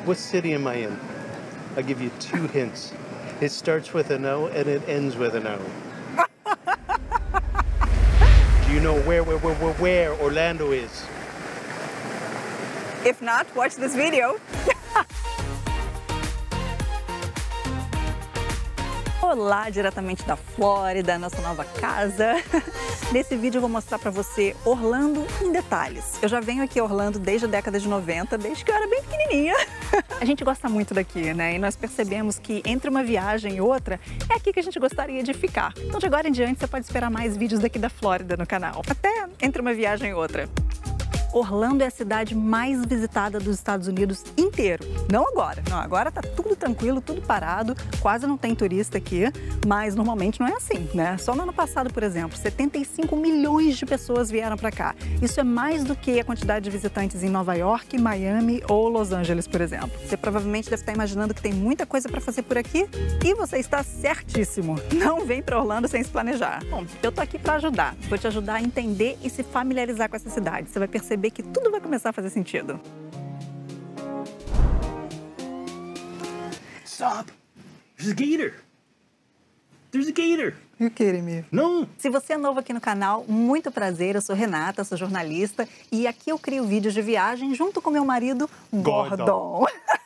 What city am I in? I'll give you 2 hints. It starts with an O and it ends with an O. Do you know where Orlando is? If not, watch this video. Olá, diretamente da Flórida, nossa nova casa. Nesse vídeo eu vou mostrar pra você Orlando em detalhes. Eu já venho aqui a Orlando desde a década de 90, desde que eu era bem pequenininha. A gente gosta muito daqui, né? E nós percebemos que entre uma viagem e outra, é aqui que a gente gostaria de ficar. Então de agora em diante você pode esperar mais vídeos daqui da Flórida no canal. Até entre uma viagem e outra. Orlando é a cidade mais visitada dos Estados Unidos inteiro. Não agora, não, agora tá tudo tranquilo, tudo parado, quase não tem turista aqui, mas normalmente não é assim, né? Só no ano passado, por exemplo, 75 milhões de pessoas vieram para cá. Isso é mais do que a quantidade de visitantes em Nova York, Miami ou Los Angeles, por exemplo. Você provavelmente deve estar imaginando que tem muita coisa para fazer por aqui e você está certíssimo. Não vem para Orlando sem se planejar. Bom, eu tô aqui para ajudar. Vou te ajudar a entender e se familiarizar com essa cidade. Você vai perceber que tudo vai começar a fazer sentido. Stop! There's a gator! There's a gator! You kidding me? Não! Se você é novo aqui no canal, muito prazer, eu sou Renata, sou jornalista e aqui eu crio vídeos de viagem junto com meu marido Gordon.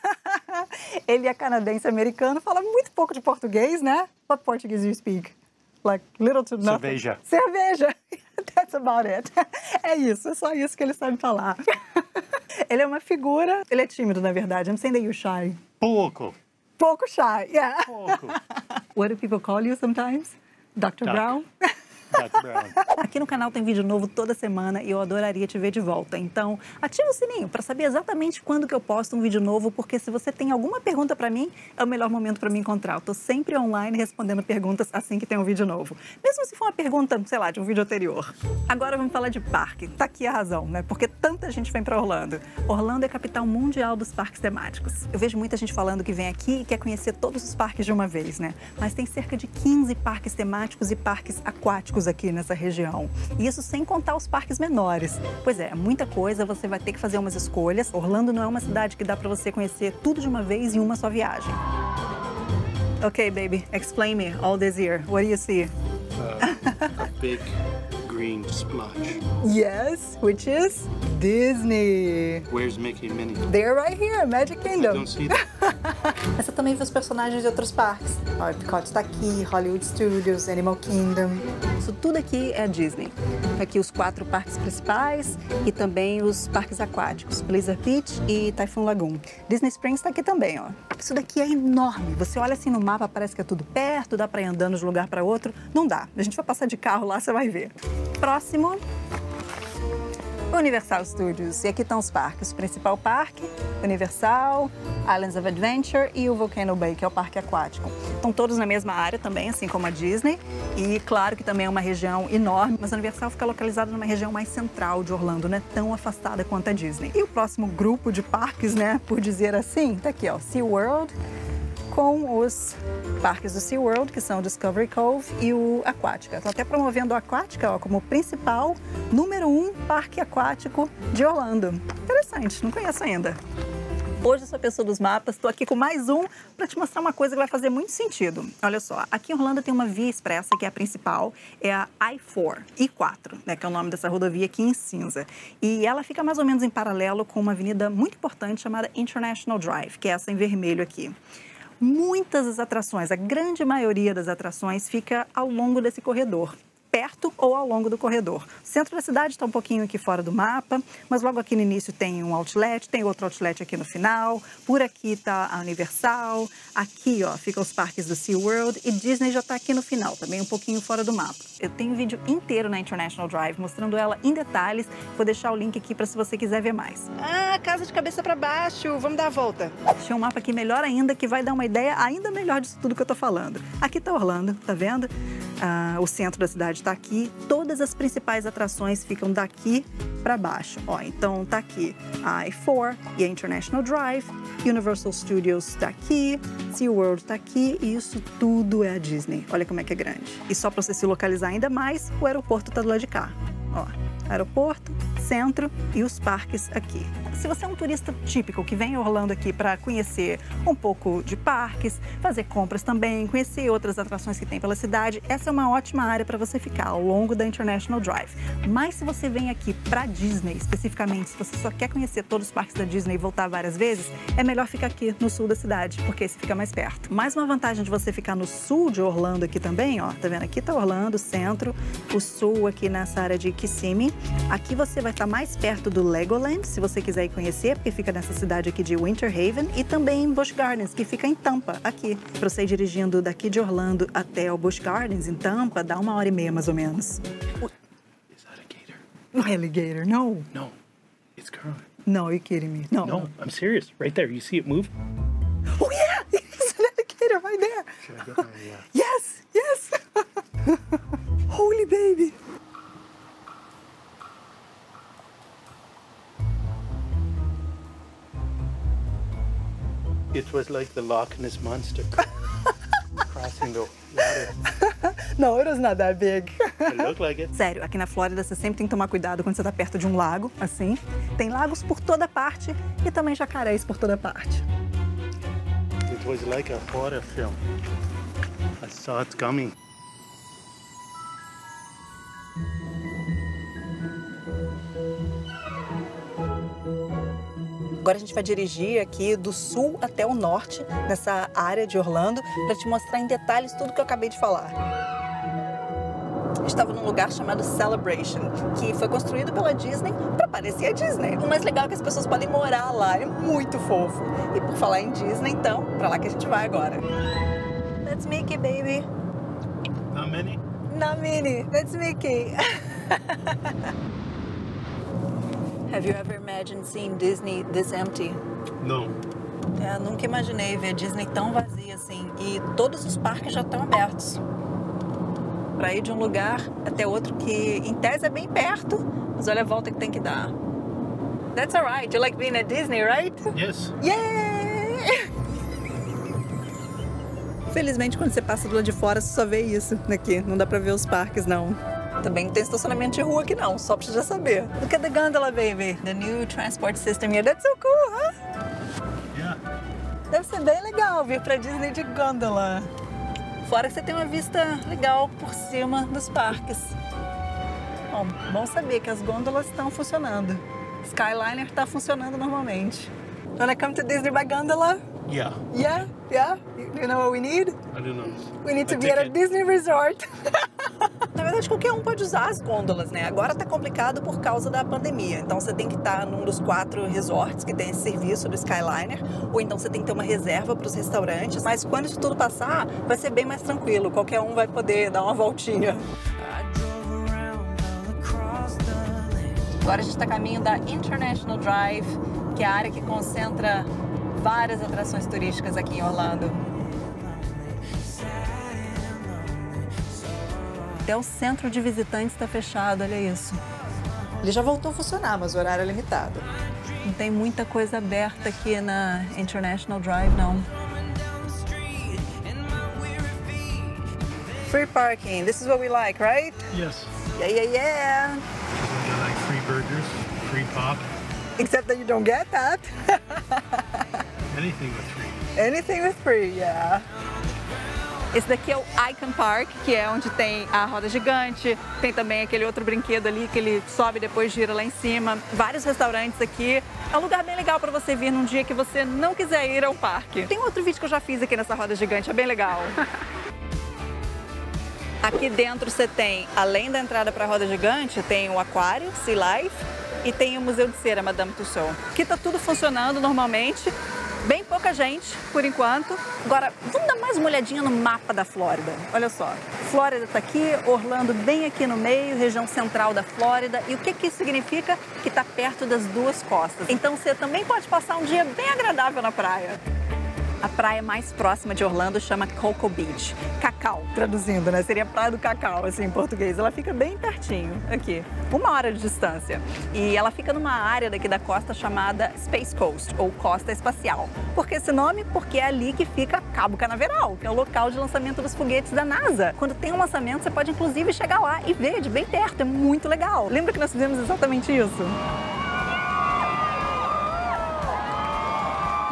Ele é canadense-americano, fala muito pouco de português, né? What Portuguese do you speak? Like little to nothing. Cerveja. Cerveja. That's about it. É isso, é só isso que ele sabe falar. Ele é uma figura, ele é tímido, na verdade. I'm saying that you're shy. Pouco. Pouco shy, yeah. Pouco. What do people call you sometimes? Dr. Brown? Dr. Brown. Aqui no canal tem vídeo novo toda semana e eu adoraria te ver de volta. Então, ativa o sininho para saber exatamente quando que eu posto um vídeo novo, porque se você tem alguma pergunta para mim, é o melhor momento para me encontrar. Eu tô sempre online respondendo perguntas assim que tem um vídeo novo. Mesmo se for uma pergunta, sei lá, de um vídeo anterior. Agora vamos falar de parque. Tá aqui a razão, né? Porque tanta gente vem para Orlando. Orlando é a capital mundial dos parques temáticos. Eu vejo muita gente falando que vem aqui e quer conhecer todos os parques de uma vez, né? Mas tem cerca de 15 parques temáticos e parques aquáticos aqui nessa região. E isso sem contar os parques menores. Pois é, muita coisa, você vai ter que fazer umas escolhas. Orlando não é uma cidade que dá pra você conhecer tudo de uma vez em uma só viagem. Okay, baby, explain me all this here. What do you see? A big green splotch. Yes, which is Disney. Where's Mickey and Minnie? They're right here, Magic I Kingdom. don't see them. Essa também vê os personagens de outros parques. O Epcot está aqui, Hollywood Studios, Animal Kingdom. Isso tudo aqui é Disney. Aqui os 4 parques principais e também os parques aquáticos, Blizzard Beach e Typhoon Lagoon. Disney Springs está aqui também, ó. Isso daqui é enorme. Você olha assim no mapa, parece que é tudo perto, dá para ir andando de um lugar para outro. Não dá. A gente vai passar de carro lá, você vai ver. Próximo. Universal Studios. E aqui estão os parques. O principal parque, Universal, Islands of Adventure e o Volcano Bay, que é o parque aquático. Estão todos na mesma área também, assim como a Disney. E claro que também é uma região enorme, mas a Universal fica localizada numa região mais central de Orlando, não é tão afastada quanto a Disney. E o próximo grupo de parques, né, por dizer assim, tá aqui, ó, SeaWorld, com os parques do SeaWorld, que são o Discovery Cove e o Aquática. Estou até promovendo o Aquática, ó, como principal, número 1 parque aquático de Orlando. Interessante, não conheço ainda. Hoje eu sou a pessoa dos mapas, estou aqui com mais um para te mostrar uma coisa que vai fazer muito sentido. Olha só, aqui em Orlando tem uma via expressa que é a principal, é a I-4, né, que é o nome dessa rodovia aqui em cinza. E ela fica mais ou menos em paralelo com uma avenida muito importante chamada International Drive, que é essa em vermelho aqui. Muitas das atrações, a grande maioria das atrações fica ao longo desse corredor, perto ou ao longo do corredor. O centro da cidade está um pouquinho aqui fora do mapa, mas logo aqui no início tem um outlet, tem outro outlet aqui no final, por aqui está a Universal, aqui ó, ficam os parques do SeaWorld e Disney já está aqui no final, também um pouquinho fora do mapa. Eu tenho um vídeo inteiro na International Drive mostrando ela em detalhes, vou deixar o link aqui para se você quiser ver mais. Ah, casa de cabeça para baixo, vamos dar a volta. Deixei um mapa aqui melhor ainda, que vai dar uma ideia ainda melhor disso tudo que eu tô falando. Aqui tá Orlando, tá vendo? O centro da cidade está aqui, todas as principais atrações ficam daqui para baixo. Ó, então tá aqui a I-4 e a International Drive, Universal Studios está aqui, SeaWorld está aqui e isso tudo é a Disney. Olha como é que é grande. E só para você se localizar ainda mais, o aeroporto está do lado de cá. Ó, aeroporto, centro e os parques aqui. se você é um turista típico que vem em Orlando aqui para conhecer um pouco de parques, fazer compras também, conhecer outras atrações que tem pela cidade, essa é uma ótima área para você ficar ao longo da International Drive. Mas se você vem aqui para Disney, especificamente, se você só quer conhecer todos os parques da Disney e voltar várias vezes, é melhor ficar aqui no sul da cidade, porque esse fica mais perto. Mais uma vantagem de você ficar no sul de Orlando aqui também, ó, tá vendo? Aqui tá Orlando, centro, o sul aqui nessa área de Kissimmee. Aqui você vai estar mais perto do Legoland, se você quiser ir conhecer, porque fica nessa cidade aqui de Winter Haven, e também em Busch Gardens, que fica em Tampa, aqui. Para você ir dirigindo daqui de Orlando até o Busch Gardens, em Tampa, dá 1h30 mais ou menos. Is that a gator? No alligator, no. No, it's Kermit. No, you're kidding me. No. No, I'm serious. Right there. You see it move? Oh yeah, it's an alligator right there. Should I get my, Yes, yes. Holy baby. It was like the Loch Ness Monster crossing the water. No, it was not that big. It looked like it. Sério, aqui na Flórida você sempre tem que tomar cuidado quando você tá perto de um lago, assim. Tem lagos por toda parte e também jacarés por toda parte. It was like a horror film. I saw it coming. Agora a gente vai dirigir aqui do sul até o norte, nessa área de Orlando, para te mostrar em detalhes tudo que eu acabei de falar. Estava num lugar chamado Celebration, que foi construído pela Disney para parecer a Disney. O mais legal é que as pessoas podem morar lá, é muito fofo. E por falar em Disney, então, para lá que a gente vai agora. That's Mickey, baby. Not many? Not Minnie, that's Mickey. Have you ever imagined seeing Disney this empty? No. Nunca imaginei ver Disney tão vazia assim. E todos os parques já estão abertos. Para ir de um lugar até outro que, em tese, é bem perto, mas olha a volta que tem que dar. That's alright. You like being at Disney, right? Yes. Yay! Felizmente, quando você passa do lado de fora, você só vê isso aqui. Não dá pra ver os parques, não. Também não tem estacionamento de rua aqui, não. Só pra você já saber. Look at the gondola, baby. The new transport system here. That's so cool, huh? Yeah. Deve ser bem legal vir pra Disney de gôndola. Fora que você tem uma vista legal por cima dos parques. Bom saber que as gôndolas estão funcionando. Skyliner está funcionando normalmente. Wanna come to Disney by gondola? Yeah. Yeah, yeah. You know what we need? I don't know. We need to A be at a ticket. Disney resort. Na verdade, qualquer um pode usar as gôndolas, né? Agora tá complicado por causa da pandemia. Então você tem que estar num dos 4 resorts que tem esse serviço do Skyliner, ou então você tem que ter uma reserva para os restaurantes. Mas quando isso tudo passar, vai ser bem mais tranquilo. Qualquer um vai poder dar uma voltinha. Agora a gente está a caminho da International Drive, que é a área que concentra várias atrações turísticas aqui em Orlando. Até o centro de visitantes está fechado, olha isso. Ele já voltou a funcionar, mas o horário é limitado. Não tem muita coisa aberta aqui na International Drive, não. Free parking, this is what we like, right? Yes. Yeah, yeah, yeah. You like free burgers, free pop, Except that you don't get that. anything with free. Anything with free, yeah. Esse daqui é o Icon Park, que é onde tem a roda gigante, tem também aquele outro brinquedo ali que ele sobe e depois gira lá em cima. Vários restaurantes aqui. É um lugar bem legal para você vir num dia que você não quiser ir ao parque. Tem outro vídeo que eu já fiz aqui nessa roda gigante, é bem legal. Aqui dentro você tem, além da entrada para a roda gigante, tem o aquário, Sea Life, e tem o Museu de Cera, Madame Tussauds. Aqui tá tudo funcionando normalmente. Bem pouca gente, por enquanto. Agora, vamos dar mais uma olhadinha no mapa da Flórida. Olha só, Flórida está aqui, Orlando bem aqui no meio, região central da Flórida. E o que isso significa? Que está perto das duas costas. Então você também pode passar um dia bem agradável na praia. A praia mais próxima de Orlando chama Cocoa Beach. Cacau, traduzindo, né? Seria Praia do Cacau, assim, em português. Ela fica bem pertinho, aqui. 1 hora de distância. E ela fica numa área daqui da costa chamada Space Coast, ou Costa Espacial. Por que esse nome? Porque é ali que fica Cabo Canaveral, que é o local de lançamento dos foguetes da NASA. Quando tem um lançamento, você pode inclusive chegar lá e ver de bem perto. É muito legal. Lembra que nós fizemos exatamente isso?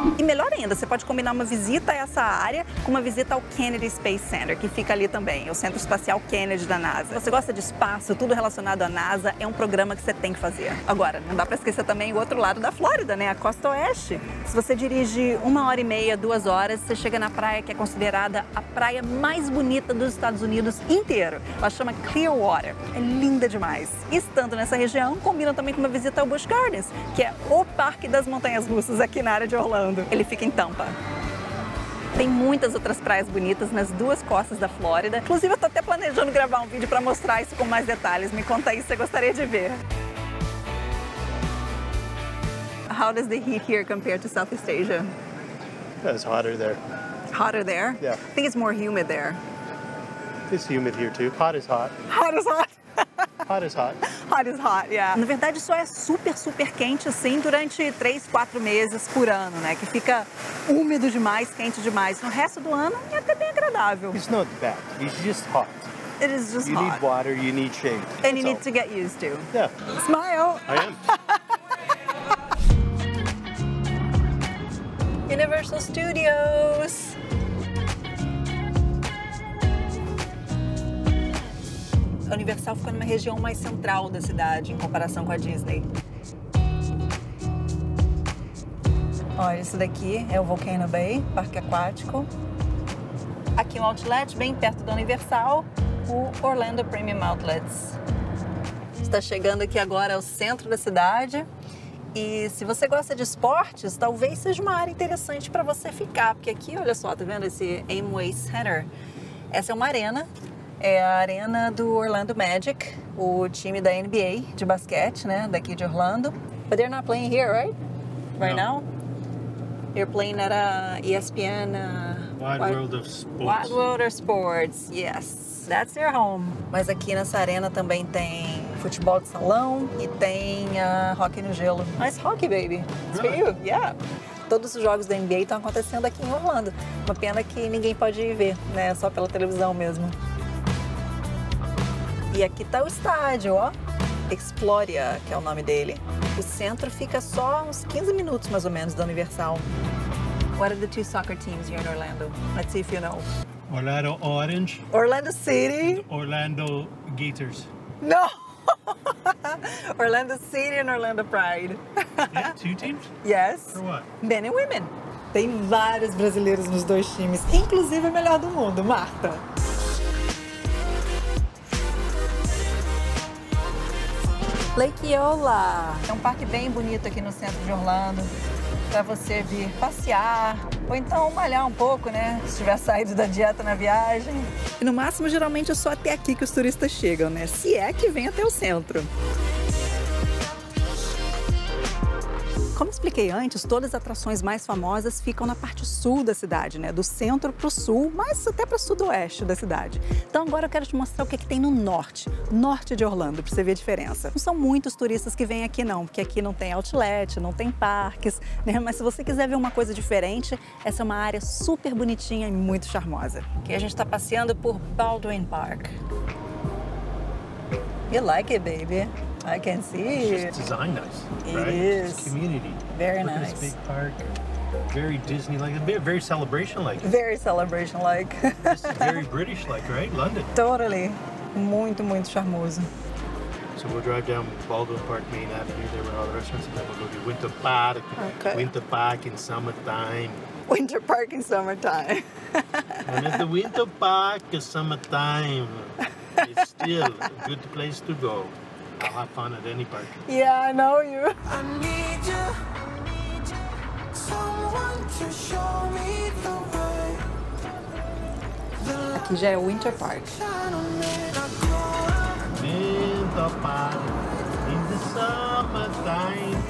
E melhor ainda, você pode combinar uma visita a essa área com uma visita ao Kennedy Space Center, que fica ali também, o Centro Espacial Kennedy da NASA. Se você gosta de espaço, tudo relacionado à NASA, é um programa que você tem que fazer. Agora, não dá para esquecer também o outro lado da Flórida, né? A costa oeste. Se você dirige 1h30, 2 horas, você chega na praia que é considerada a praia mais bonita dos Estados Unidos inteiro. Ela chama Clearwater. É linda demais. E estando nessa região, combina também com uma visita ao Busch Gardens, que é o parque das montanhas russas aqui na área de Orlando. Ele fica em Tampa. Tem muitas outras praias bonitas nas duas costas da Flórida. Inclusive, eu tô até planejando gravar um vídeo para mostrar isso com mais detalhes. Me conta aí se você gostaria de ver. How does the heat here compare to Southeast Asia? It's hotter there. Hotter there? Yeah. I think it's more humid there. It's humid here too. Hot is hot. Hot is hot. Hot is hot. Hot is hot, yeah. Na verdade, só é super quente assim durante 3, 4 meses por ano, né? Que fica úmido demais, quente demais. No resto do ano é até bem agradável. It's not bad. It's just hot. It is just You hot. need water, you need shade. And you That's need all. to get used to. Yeah, Smile. I am. Universal Studios. A Universal fica numa região mais central da cidade em comparação com a Disney. Olha, isso daqui é o Volcano Bay, parque aquático. Aqui um outlet bem perto da Universal, o Orlando Premium Outlets. Está chegando aqui agora ao centro da cidade. E se você gosta de esportes, talvez seja uma área interessante para você ficar, porque aqui, olha só, tá vendo esse Amway Center? Essa é uma arena, é a arena do Orlando Magic, o time da NBA de basquete, né, daqui de Orlando. But they're not playing here, right? Right now? You're playing at a ESPN... Wide World of Sports. Wide World of Sports, yes. That's their home. Mas aqui nessa arena também tem futebol de salão e tem hockey no gelo. Nice hockey, baby. It's for you. Yeah. Todos os jogos da NBA estão acontecendo aqui em Orlando. Uma pena que ninguém pode ir ver, né? Só pela televisão mesmo. E aqui tá o estádio, ó. Exploria, que é o nome dele. O centro fica só uns 15 minutos, mais ou menos, da Universal. What are the 2 soccer teams here in Orlando? Let's see if you know. Orlando Orange, Orlando City. Orlando Gators. No! Orlando City and Orlando Pride. Yeah, 2 teams? Yes. For what? Men and women. Tem vários brasileiros nos 2 times, inclusive a melhor do mundo, Marta. Lake Eola. É um parque bem bonito aqui no centro de Orlando, para você vir passear ou então malhar um pouco, né? Se tiver saído da dieta na viagem. E no máximo, geralmente é só até aqui que os turistas chegam, né? Se é que vem até o centro. Como expliquei antes, todas as atrações mais famosas ficam na parte sul da cidade, né? Do centro para o sul, mas até para o sudoeste da cidade. Então agora eu quero te mostrar o que tem no norte de Orlando, para você ver a diferença. Não são muitos turistas que vêm aqui não, porque aqui não tem outlet, não tem parques, né? Mas se você quiser ver uma coisa diferente, essa é uma área super bonitinha e muito charmosa. Aqui a gente está passeando por Baldwin Park. You like it, baby? I can see It's it. just designed nice, It right? is. It's community. Very Look at nice. this big park. Very Disney-like, very celebration-like. Very celebration-like. This is very British-like, right? London. Totally. Muito charmoso. So we'll drive down Baldwin Park Main Avenue there with all the restaurants, and then we'll go to Winter Park. Okay. Winter Park in summertime. Winter Park in summertime. And at the Winter Park in summertime, it's still a good place to go. I'll have fun at any park. Yeah, I know you. I need you, someone to show me the way. Aqui já é o Winter Park. Shine on me, I grow up. Winter Park in the summertime.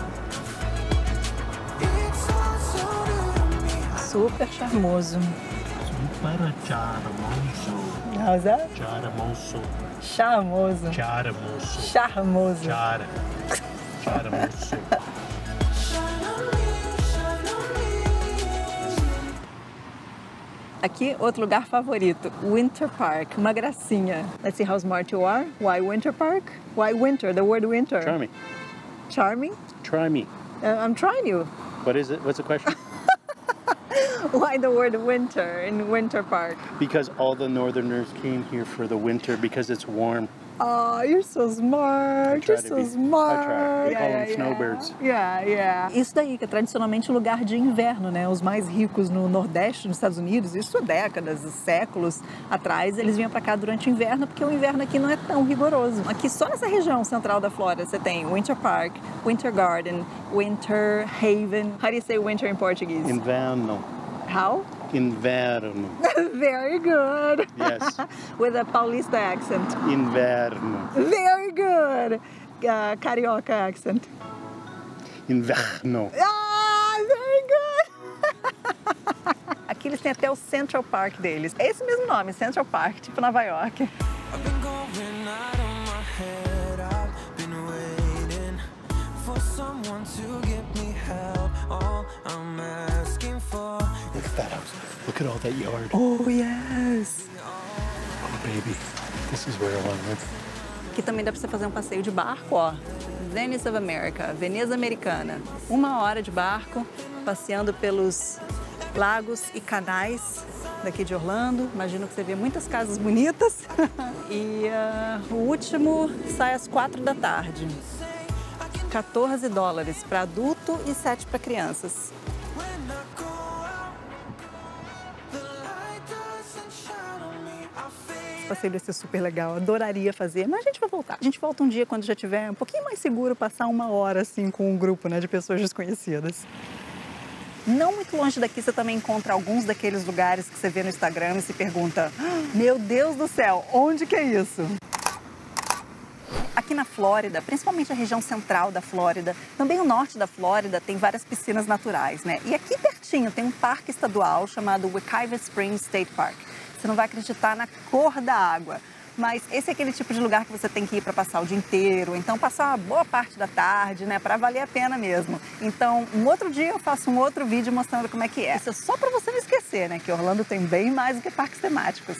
It's all so new to me. Super charmoso. Super charmoso. How's that? Charmoso. Charmoso. Charmoso. Charmoso. Charmoso. Shine on me, shine on me. Aqui, outro lugar favorito, Winter Park. Uma gracinha. Let's see how smart you are. Why Winter Park? Why winter? The word winter. Try me. Charming? Try me. I'm trying you. What is it? What's the question? Why the word winter in Winter Park? Because all the northerners came here for the winter because it's warm. Oh, you're so smart. try You're to so be. smart. I try. We call them snowbirds. Yeah. Isso daí que é tradicionalmente um lugar de inverno, né? Os mais ricos no Nordeste, nos Estados Unidos, isso há décadas, séculos atrás, eles vinham para cá durante o inverno, porque o inverno aqui não é tão rigoroso. Aqui só nessa região central da Flórida você tem Winter Park, Winter Garden, Winter Haven. How do you say winter in Portuguese? Inverno. How? Inverno. Very good. Yes. With a Paulista accent. Inverno. Very good. Carioca accent. Inverno. Ah, very good. Aqui eles têm até o Central Park deles. É esse mesmo nome, Central Park, tipo Nova York. I've been going out on my head. I've been waiting for someone to give me help. All I'm asking for. Look at that house. Look at all that yard. Oh, yes. Oh, baby. This is where I want to live. Aqui também dá pra você fazer um passeio de barco, ó. Venice of America, Veneza Americana. 1 hora de barco, passeando pelos lagos e canais daqui de Orlando. Imagino que você vê muitas casas bonitas. E o último sai às 4 da tarde. $14 para adulto e 7 para crianças. When I go out, the light doesn't shine on me. I fade. Esse passeio deve ser super legal, adoraria fazer, mas a gente vai voltar. A gente volta um dia quando já tiver um pouquinho mais seguro passar 1 hora assim com um grupo, né, de pessoas desconhecidas. Não muito longe daqui você também encontra alguns daqueles lugares que você vê no Instagram e se pergunta: meu Deus do céu, onde que é isso? Aqui na Flórida, principalmente a região central da Flórida, também o norte da Flórida tem várias piscinas naturais, né? E aqui pertinho tem um parque estadual chamado Wekiva Springs State Park. Você não vai acreditar na cor da água, mas esse é aquele tipo de lugar que você tem que ir para passar o dia inteiro, então passar uma boa parte da tarde, né, para valer a pena mesmo. Então, um outro dia eu faço um outro vídeo mostrando como é que é. Isso é só para você não esquecer, né, que Orlando tem bem mais do que parques temáticos.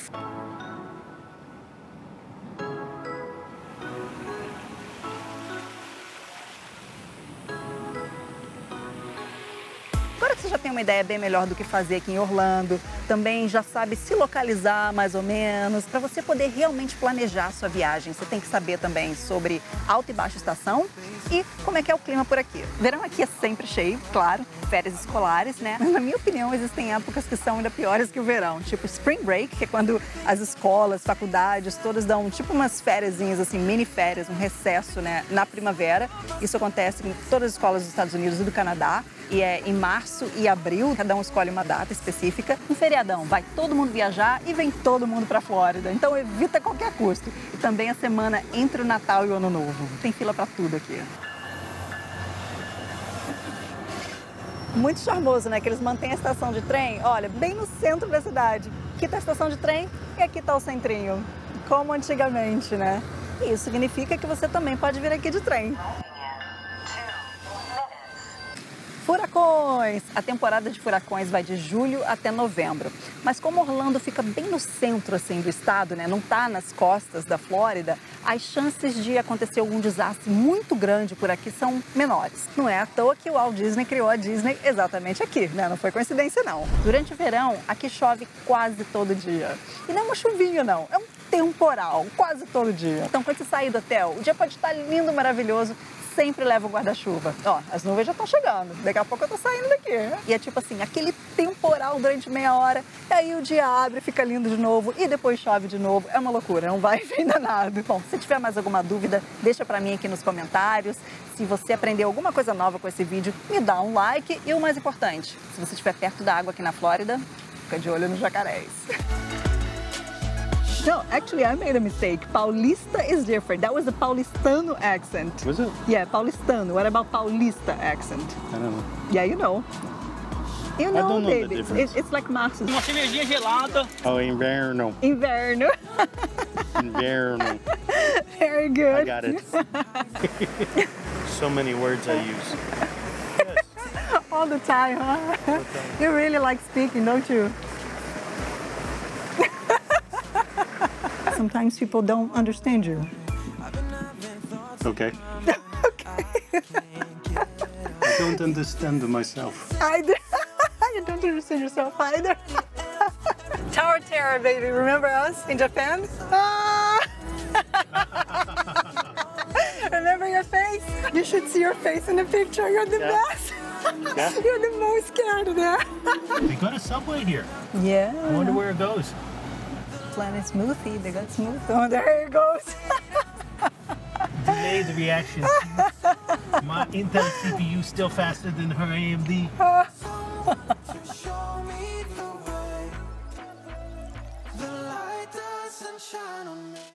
Agora que você já tem uma ideia bem melhor do que fazer aqui em Orlando, também já sabe se localizar mais ou menos, para você poder realmente planejar a sua viagem, você tem que saber também sobre alta e baixa estação e como é que é o clima por aqui. Verão aqui é sempre cheio, claro, férias escolares, né? Mas na minha opinião existem épocas que são ainda piores que o verão, tipo Spring Break, que é quando as escolas, faculdades, todas dão tipo umas fériasinhas, assim, mini férias, um recesso, né, na primavera. Isso acontece em todas as escolas dos Estados Unidos e do Canadá. E é em março e abril, cada um escolhe uma data específica. Um feriadão, vai todo mundo viajar e vem todo mundo para a Flórida. Então evita a qualquer custo. E também a semana entre o Natal e o Ano Novo. Tem fila para tudo aqui. Muito charmoso, né? Que eles mantêm a estação de trem, olha, bem no centro da cidade. Aqui está a estação de trem e aqui está o centrinho. Como antigamente, né? E isso significa que você também pode vir aqui de trem. Furacões! A temporada de furacões vai de julho até novembro. Mas como Orlando fica bem no centro assim, do estado, né? Não está nas costas da Flórida, as chances de acontecer algum desastre muito grande por aqui são menores. Não é à toa que o Walt Disney criou a Disney exatamente aqui, né? Não foi coincidência, não. Durante o verão, aqui chove quase todo dia. E não é uma chuvinha, não. É um temporal, quase todo dia. Então, quando você sair do hotel, o dia pode estar lindo, maravilhoso, sempre leva o guarda-chuva. Ó, as nuvens já estão chegando. Daqui a pouco eu tô saindo daqui. E é tipo assim, aquele temporal durante meia hora, e aí o dia abre, fica lindo de novo, e depois chove de novo. É uma loucura, não vai e vem danado. Bom, se tiver mais alguma dúvida, deixa pra mim aqui nos comentários. Se você aprendeu alguma coisa nova com esse vídeo, me dá um like. E o mais importante, se você estiver perto da água aqui na Flórida, fica de olho nos jacarés. No, actually, I made a mistake. Paulista is different. That was the Paulistano accent. Was it? Yeah, Paulistano. What about Paulista accent? I don't know. Yeah, you know. You know, don't know the baby. difference. It's like Marcos. Uma cervejinha gelada. Oh, inverno. Inverno. Inverno. Very I good. got it. So many words I use. Yes. All the time, huh? You really like speaking, don't you? Sometimes people don't understand you. Okay. Okay. don't understand myself. Either. You don't understand yourself either. Tower Terror, baby. Remember us in Japan? Ah! Remember your face? You should see your face in the picture. You're the best. Yeah. You're the most scared there. They got a subway here. Yeah. I wonder where it goes. Planet Smoothie. They got Smooth. Oh, there it goes. Delayed reaction. My Intel CPU still faster than her AMD. Show me the way. The light doesn't shine on me.